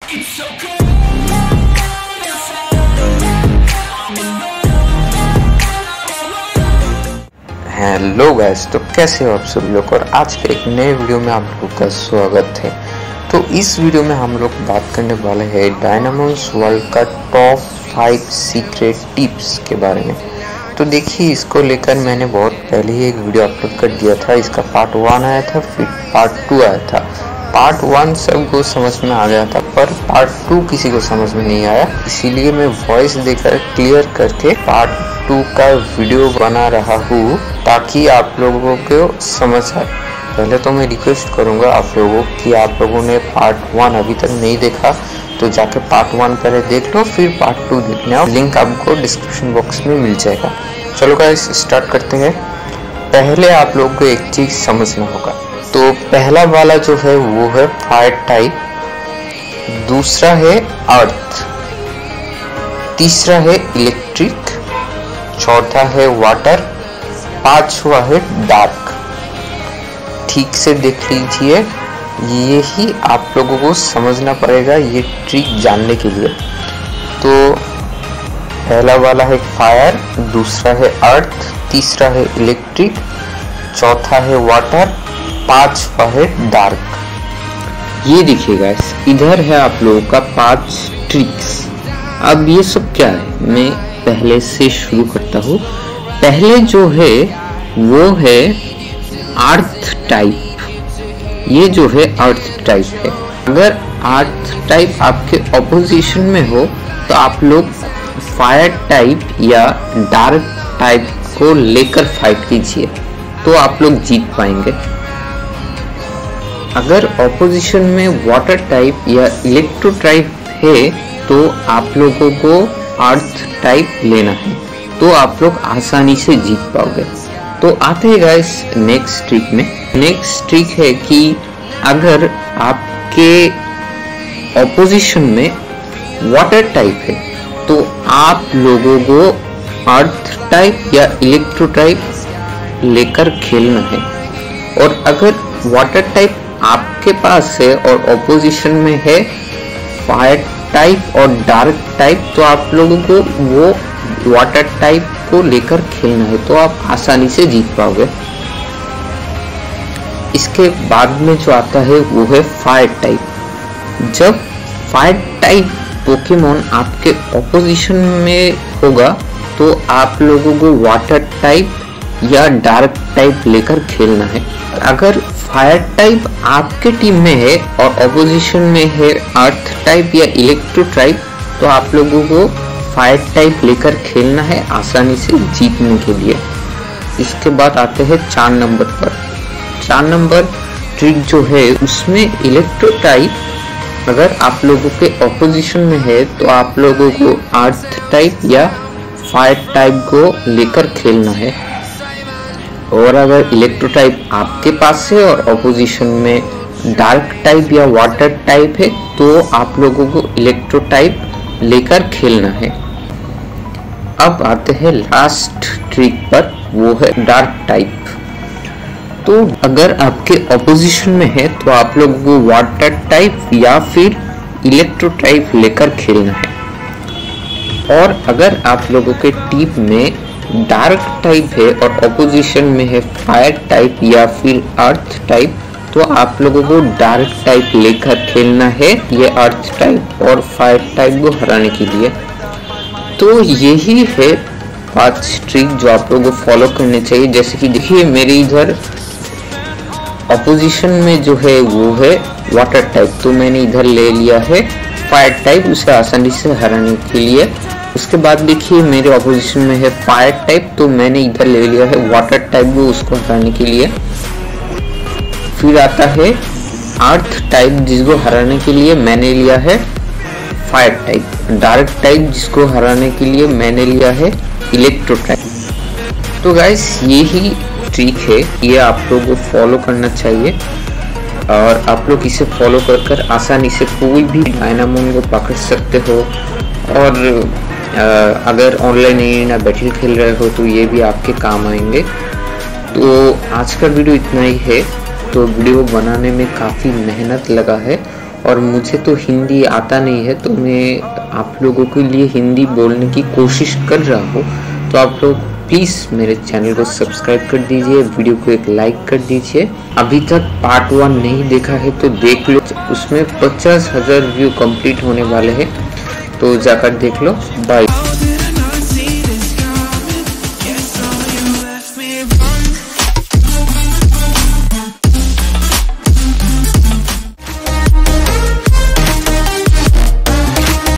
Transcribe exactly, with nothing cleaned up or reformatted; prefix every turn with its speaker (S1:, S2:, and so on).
S1: Hello guys, तो कैसे हो आप सभी लोग। और आज के एक नए वीडियो में आप लोगों का स्वागत है। तो इस वीडियो में हम लोग बात करने वाले हैं डायनामोस वर्ल्ड का टॉप फाइव सीक्रेट टिप्स के बारे में। तो देखिए, इसको लेकर मैंने बहुत पहले ही एक वीडियो अपलोड कर दिया था। इसका पार्ट वन आया था, फिर पार्ट टू आया था। पार्ट वन सबको समझ में आ गया था, पर पार्ट टू किसी को समझ में नहीं आया, इसीलिए मैं वॉइस देकर क्लियर करके पार्ट टू का वीडियो बना रहा हूँ ताकि आप लोगों को समझ आए। पहले तो मैं रिक्वेस्ट करूँगा आप लोगों कि आप लोगों ने पार्ट वन अभी तक नहीं देखा तो जाके पार्ट वन पहले देख लो, फिर पार्ट टू देखने आओ। लिंक आपको डिस्क्रिप्शन बॉक्स में मिल जाएगा। चलो गाइस, स्टार्ट करते हैं। पहले आप लोगों को एक चीज़ समझना होगा। तो पहला वाला जो है वो है फायर टाइप, दूसरा है अर्थ, तीसरा है इलेक्ट्रिक, चौथा है वाटर, पांचवा है डार्क। ठीक से देख लीजिए, ये ही आप लोगों को समझना पड़ेगा ये ट्रिक जानने के लिए। तो पहला वाला है फायर, दूसरा है अर्थ, तीसरा है इलेक्ट्रिक, चौथा है वाटर, पांचवा है डार्क। ये देखिएगा, इधर है आप लोगों का पांच ट्रिक्स। अब ये सब क्या है, मैं पहले से शुरू करता हूँ। पहले जो है वो है अर्थ टाइप। ये जो है अर्थ टाइप है। अगर अर्थ टाइप आपके ऑपोजिशन में हो तो आप लोग फायर टाइप या डार्क टाइप को लेकर फाइट कीजिए, तो आप लोग जीत पाएंगे। अगर ऑपोजिशन में वाटर टाइप या इलेक्ट्रो टाइप है तो आप लोगों को अर्थ टाइप लेना है, तो आप लोग आसानी से जीत पाओगे। तो आते हैं गाइस नेक्स्ट ट्रिक में। नेक्स्ट ट्रिक है कि अगर आपके ऑपोजिशन में वाटर टाइप है तो आप लोगों को अर्थ टाइप या इलेक्ट्रो टाइप लेकर खेलना है। और अगर वाटर टाइप आपके पास है और ऑपोजिशन में है फायर टाइप और डार्क टाइप, तो आप लोगों को वो वाटर टाइप को लेकर खेलना है, तो आप आसानी से जीत पाओगे। इसके बाद में जो आता है वो है फायर टाइप। जब फायर टाइप पोकेमोन आपके ऑपोजिशन में होगा तो आप लोगों को वाटर टाइप या डार्क टाइप लेकर खेलना है। अगर फायर टाइप आपके टीम में है और ऑपोजिशन में है अर्थ टाइप या इलेक्ट्रो टाइप, तो आप लोगों को फायर टाइप लेकर खेलना है आसानी से जीतने के लिए। इसके बाद आते हैं चार नंबर पर। चार नंबर ट्रिक जो है उसमें इलेक्ट्रो टाइप अगर आप लोगों के ऑपोजिशन में है तो आप लोगों को अर्थ टाइप या फायर टाइप को लेकर खेलना है। और अगर इलेक्ट्रो टाइप आपके पास है और ऑपोजिशन में डार्क टाइप या वाटर टाइप है तो आप लोगों को इलेक्ट्रो टाइप लेकर खेलना है। अब आते हैं लास्ट ट्रिक पर, वो है डार्क टाइप। तो अगर आपके ऑपोजिशन में है तो आप लोगों को वाटर टाइप या फिर इलेक्ट्रो टाइप लेकर खेलना है। और अगर आप लोगों के टीम में डार्क टाइप है और ऑपोजिशन में है फायर टाइप या फिर अर्थ टाइप, तो आप लोगों को डार्क टाइप लेकर खेलना है ये अर्थ टाइप और फायर टाइप को हराने के लिए। तो यही है पांच ट्रिक जो आप लोगों को फॉलो करने चाहिए। जैसे कि देखिए, मेरे इधर ऑपोजिशन में जो है वो है वाटर टाइप, तो मैंने इधर ले लिया है फायर टाइप उसे आसानी से हराने के लिए। उसके बाद देखिए, मेरे ऑपोजिशन में है फायर टाइप, तो मैंने इधर ले लिया है वाटर टाइप को उसको हराने के लिए। फिर आता है अर्थ टाइप, जिसको हराने के लिए मैंने लिया है फायर टाइप। डार्क टाइप जिसको हराने के लिए मैंने लिया है इलेक्ट्रो टाइप। तो गाइस, ये ही ट्रिक है, ये आप लोगों को फॉलो करना चाहिए और आप लोग इसे फॉलो कर कर आसानी से कोई भी डायनामोन को पकड़ सकते हो। और अगर ऑनलाइन एरिना बैटल खेल रहे हो तो ये भी आपके काम आएंगे। तो आज का वीडियो इतना ही है। तो वीडियो बनाने में काफ़ी मेहनत लगा है और मुझे तो हिंदी आता नहीं है, तो मैं आप लोगों के लिए हिंदी बोलने की कोशिश कर रहा हूँ। तो आप लोग प्लीज़ मेरे चैनल को सब्सक्राइब कर दीजिए, वीडियो को एक लाइक कर दीजिए। अभी तक पार्ट वन नहीं देखा है तो देख लो, उसमें पचास हजार व्यू कंप्लीट होने वाले हैं, तो जाकर देख लो। बाय।